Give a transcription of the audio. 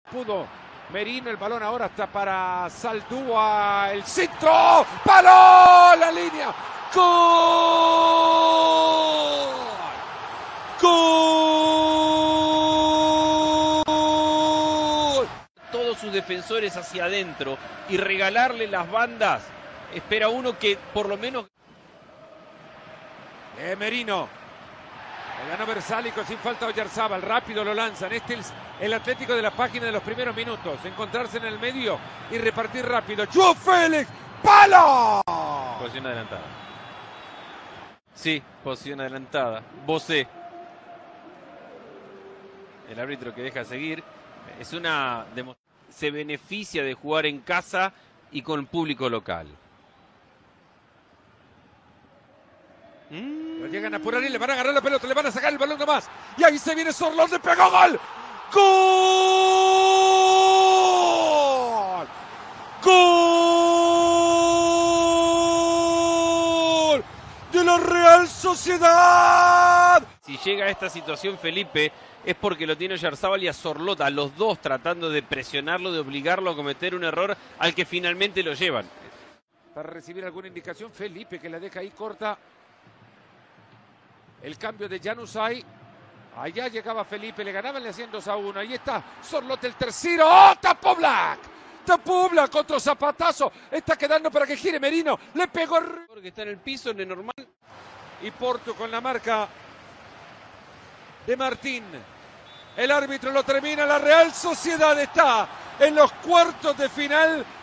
Pudo Merino, el balón ahora está para Zaldúa, el centro, ¡paró la línea! ¡Gol! ¡Gol! Todos sus defensores hacia adentro y regalarle las bandas, espera uno que por lo menos... Merino. Le ganó Versálico sin falta a Oyarzábal, rápido lo lanzan. Este es el Atlético de la página de los primeros minutos. Encontrarse en el medio y repartir rápido. ¡Joao Félix! ¡Palo! Posición adelantada. Sí, posición adelantada. Bosé. El árbitro que deja seguir. Es una... Se beneficia de jugar en casa y con público local. Lo llegan a apurar y le van a agarrar la pelota, le van a sacar el balón nomás. Y ahí se viene Sorlot, le pegó gol. ¡Gol! ¡Gol! De la Real Sociedad. Si llega a esta situación Felipe es porque lo tiene Oyarzábal y a Sorlot, a los dos tratando de presionarlo, de obligarlo a cometer un error al que finalmente lo llevan. Para recibir alguna indicación, Felipe que la deja ahí corta. El cambio de Januzaj. Allá llegaba Felipe, le ganaban, le hacían 2-1. Ahí está Sorlot, el tercero. ¡Oh! Tapó Black. Tapó Black, otro zapatazo. Está quedando para que gire Merino. Le pegó. Porque está en el piso, en el normal. Y Porto con la marca de Martín. El árbitro lo termina. La Real Sociedad está en los cuartos de final